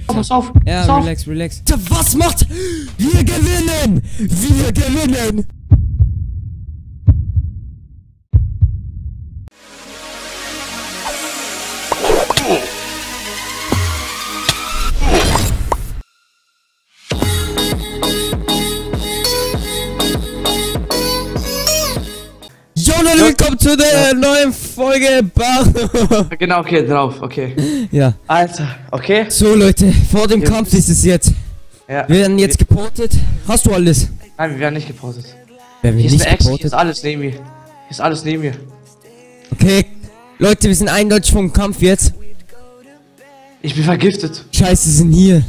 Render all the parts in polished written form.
Pass auf. Ja, pass auf. relax, relax. Was macht? Wir gewinnen! Wir gewinnen! Leute, willkommen zu der neuen Folge Bar. Genau, okay, drauf, okay. Ja. Alter, okay. So Leute, vor dem Kampf ist es jetzt. Ja. Wir werden jetzt geportet. Hast du alles? Nein, wir werden nicht geportet. Werden wir Hier nicht ist eine Ex, hier geportet? ist alles neben mir. Hier ist alles neben mir. Okay. Leute, wir sind eindeutig vom Kampf jetzt. Ich bin vergiftet. Scheiße, sie sind hier.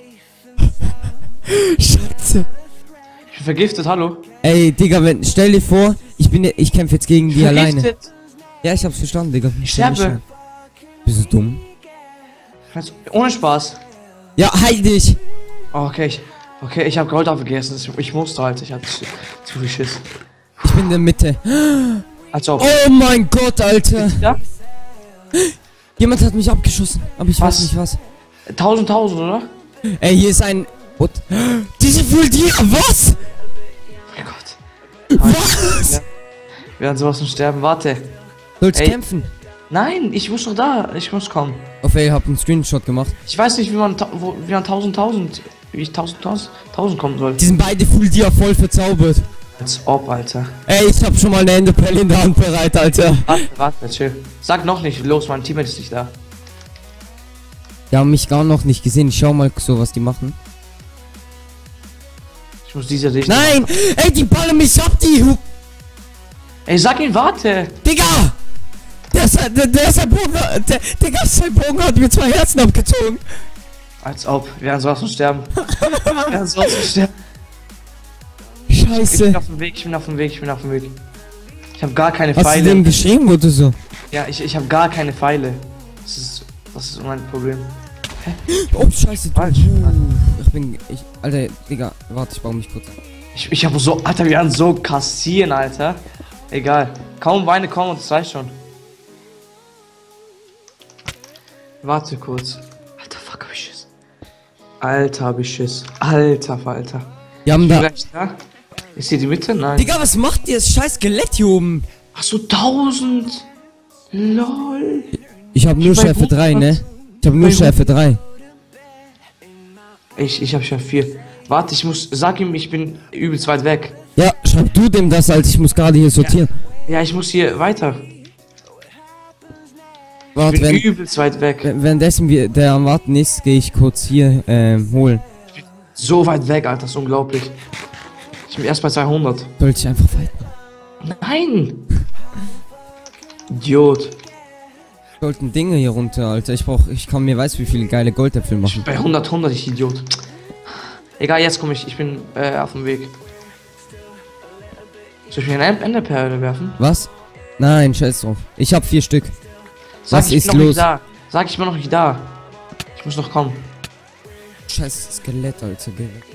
Scheiße. Ich bin vergiftet, hallo. Ey, Digga, stell dir vor, ich kämpfe jetzt gegen die alleine. Vergiftet. Ja, ich hab's verstanden, Digga. Ich sterbe. Bist du dumm? Ohne Spaß. Ja, halt dich. Oh, okay, ich habe Gold aufgegessen. Ich musste halt. Ich hatte zu viel Schiss. Ich bin in der Mitte. Als ob. Oh mein Gott, Alter. Ja? Jemand hat mich abgeschossen, aber ich weiß nicht was. 1000, oder? Ey, hier ist ein... What? Diese Fuldier... Was? Oh mein Gott. Was? Ja. Wir werden sowas von sterben. Warte. Sollst Ey. kämpfen? Nein, ich muss noch da. Ich muss kommen. Okay, ich hab einen Screenshot gemacht. Ich weiß nicht, wie man 1000 kommen soll. Die sind beide Fuldier voll verzaubert. Als ob, Alter. Ey, ich hab schon mal eine Enderpearl in der Hand bereit, Alter. Warte, chill. Sag noch nicht, los, mein Teammate ist nicht da. Die haben mich gar noch nicht gesehen. Ich schau mal so, was die machen. Ich muss diese Richtung. Nein! Ey, die ballen mich ab, die Ey, sag ihn, warte! Digga! Sein Bogen hat mir 2 Herzen abgezogen. Als ob, wir werden sowas von sterben. Wir werden sowas von sterben. Ich Scheiße. bin auf dem Weg, ich bin auf dem Weg. Ich habe gar keine Hast du Pfeile. dem geschrieben oder so? Ja, ich habe gar keine Pfeile. Das ist mein Problem. Oh, scheiße. Falsch. Alter, Digga, warte, ich baue mich kurz. Ich habe so, Alter, wir werden so kassieren, Alter. Egal. Kaum Weine kommen und das reicht schon. Warte kurz. Alter, fuck, hab ich Schiss. Alter, hab ich Schiss. Alter, Falter. Wir haben da... Da? Ist hier die Mitte? Nein. Digga, was macht ihr? Das scheiß Skelett hier oben. Ach so, 1000. LOL. Ich hab nur Schärfe 3, ne? Ich hab nur Schärfe 3. Ich hab schon 4. Warte, sag ihm, ich bin übelst weit weg. Ja, schreib du dem das, Alter. Ich muss gerade hier sortieren. Ja, ich muss hier weiter. Warte, Ich bin übelst weit weg. währenddessen der am Warten ist, gehe ich kurz hier holen. So weit weg, Alter, das ist unglaublich. Ich bin erst bei 200. Sollte ich einfach fighten? Nein! Idiot. Sollten Dinge hier runter, Alter. Ich kann mir weiß wie viele geile Goldäpfel machen. Bei 100, ich Idiot. Egal, jetzt komme ich bin auf dem Weg. Soll ich mir eine Enderperle werfen? Was? Nein, scheiß drauf. Ich hab 4 Stück. Sag, Was ich ist bin noch los? nicht da. Sag, ich bin noch nicht da. Ich muss noch kommen. Scheiß Skelett, Alter.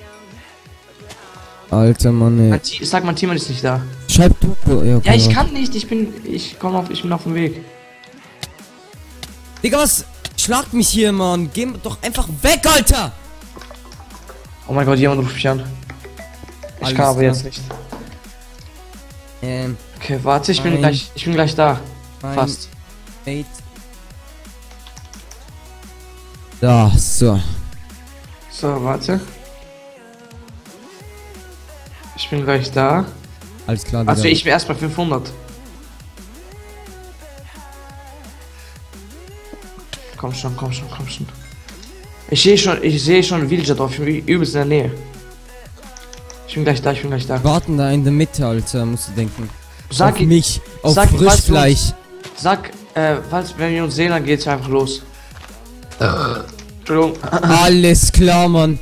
Alter, Mann, ey. Sag, mein Team ist nicht da. Schreib du. Ja, okay, Ja, ich kann nicht. Ich bin auf dem Weg. Digga, was? Schlag mich hier, Mann. Geh doch einfach weg, Alter. Oh mein Gott, jemand ruft mich an. Ich Alles kann aber klar. jetzt nicht. Okay, warte, ich bin gleich da. Fast. 8. Da, so. So, warte. Ich bin gleich da. Alles klar, Digga. Also ich bin erst bei 500. Komm schon. Ich sehe schon Villager drauf. Ich bin übelst in der Nähe. Ich bin gleich da. Warten da in der Mitte, Alter, musst du denken. Sag auf mich, auf sag, Frischfleisch. Wenn wir uns sehen, dann geht's einfach los. Entschuldigung. Alles klar, Mann.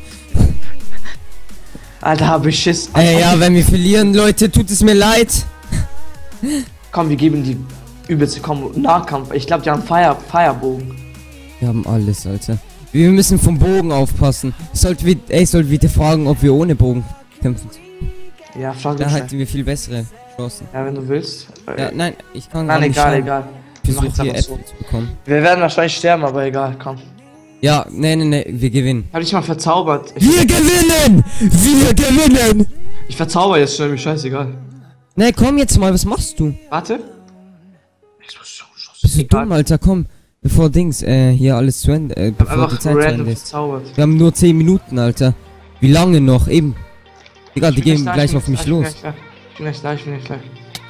Alter, hab ich Schiss. Ja, wenn wir verlieren, Leute, tut es mir leid. Komm, wir geben die übelste Nahkampf. Ich glaube, die haben Firebogen. Wir haben alles, Alter. Wir müssen vom Bogen aufpassen. Ich sollte wieder fragen, ob wir ohne Bogen kämpfen. Ja, frag Da mich. hätten wir viel bessere Chancen. Ja, wenn du willst. Ja, nein, ich kann Nein, gar nicht egal, schauen. egal. Ich Wir versuche machen's hier einfach so. Äpfel zu bekommen. Wir werden wahrscheinlich sterben, aber egal, komm. Ja, nee, wir gewinnen. Hab dich mal verzaubert. Wir gewinnen! Wir gewinnen! Ich verzauber jetzt schnell, mir scheißegal. Ne, komm jetzt mal, was machst du? Warte. Bist du dumm, Alter, komm. Bevor Dings, hier alles zu Ende, bevor die Einfach Zeit zu random Ende ist. verzaubert. Wir haben nur 10 Minuten, Alter. Wie lange noch? Eben. Egal, die gehen gleich auf mich los. Ich bin gleich da, ich bin gleich da.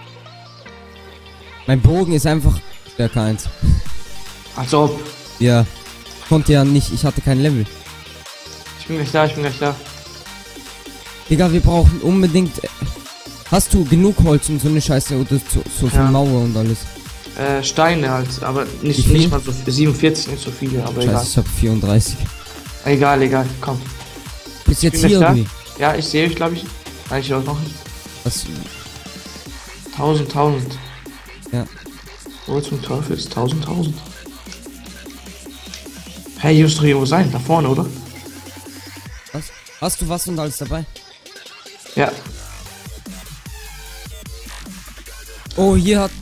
Mein Bogen ist einfach stärker 1. Als ob. Ja. Konnte ja nicht, ich hatte kein Level. Ich bin gleich da, ich bin gleich da. Digga, wir brauchen unbedingt... Hast du genug Holz und so eine Scheiße oder so viel Ja. Mauer und alles? Steine halt, aber Wie nicht, viel? nicht mal so 47, nicht so viele, aber Scheiße, ich hab 34. egal. Egal, komm. Bist jetzt bin hier gleich da. irgendwie? Ja, ich sehe euch, glaube ich. Eigentlich auch noch nicht. Was? 1000. Ja. Wo zum Teufel ist 1000? Hey, hier muss doch irgendwo sein, da vorne, oder? Was? Hast du was und alles dabei? Ja. Oh, hier hat...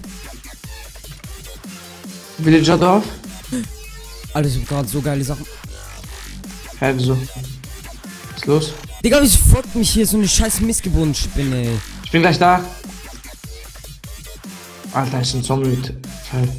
Villager Dorf? Alles gerade so geile Sachen. Hä, wieso? Was ist los? Digga, wie folgt mich hier so eine scheiß Missgeburtenspinne, ey. Ich bin gleich da. Alter, ist ein Zombie mit Pfeil.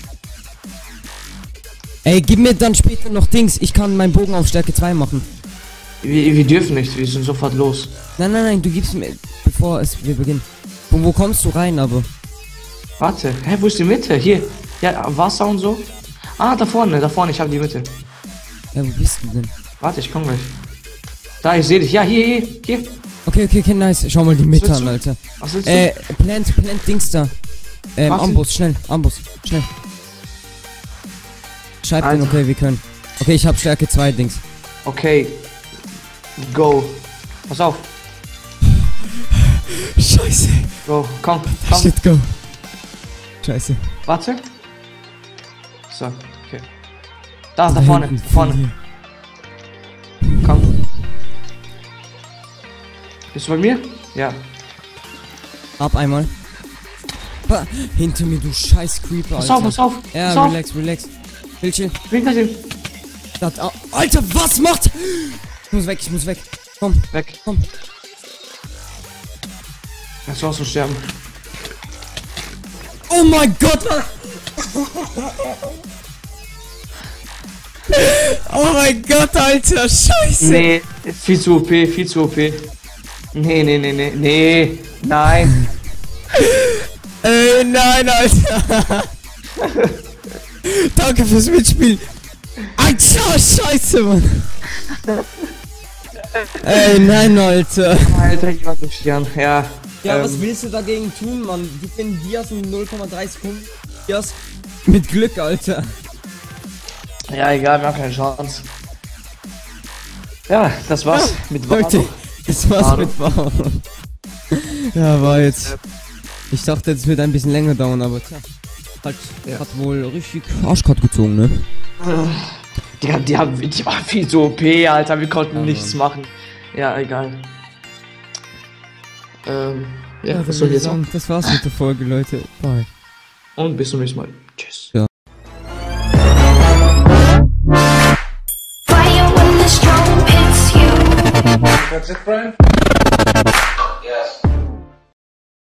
Ey, gib mir dann später noch Dings. Ich kann meinen Bogen auf Stärke 2 machen. Wir dürfen nicht, wir sind sofort los. Nein, du gibst mir, bevor wir beginnen. Von wo kommst du rein, aber? Warte, hä, wo ist die Mitte? Hier. Ja, Wasser und so. Ah, da vorne, ich habe die Mitte. Ja, wo bist du denn? Warte, ich komme gleich. Da, ich sehe dich. Ja, hier. Okay, nice. Schau mal die Mitte willst an, du? Alter. Was willst du? Plant Dings da. Was? Amboss, schnell. Schreib den, Alter. okay, wir können. Okay, ich hab Stärke 2 Dings. Okay. Go. Pass auf. Scheiße. Go. Komm. Shit, go. Scheiße. Warte. So, okay. Da vorne. hinten, Vorne. hier. Komm. Bist du bei mir? Ja. Ab einmal. Hinter mir, du scheiß Creeper, Pass Alter. auf. Ja, Pass auf. relax. Bildchen. Ich bin gleich hin. Alter, was macht? Ich muss weg. Komm. Weg. Komm. Lass raus und sterben. Oh mein Gott! Oh mein Gott, Alter, scheiße! Nee, ist viel zu OP, Nee. Nein. Nein, Alter! Danke fürs Mitspielen! Alter, scheiße, Mann! Nein, Alter! Alter, ich war durchgegangen. Ja. Ja, was willst du dagegen tun, Mann? Die finden Dias in 0,3 Sekunden. Dias mit Glück, Alter. Ja, egal, wir haben keine Chance. Ja, das war's mit Leute, Warnung. das war's mit Warnung. Ja, war jetzt. Ich dachte, es wird ein bisschen länger dauern, aber tja. Hat wohl richtig Arschkart gezogen, ne? Die waren viel zu OP, Alter, wir konnten nichts machen. Ja, egal. Ja, was soll ich jetzt sagen? Das war's mit der Folge, Leute. Bye. Und bis zum nächsten Mal. Tschüss. Ja. Fire when the storm hits you. That's it, Brian?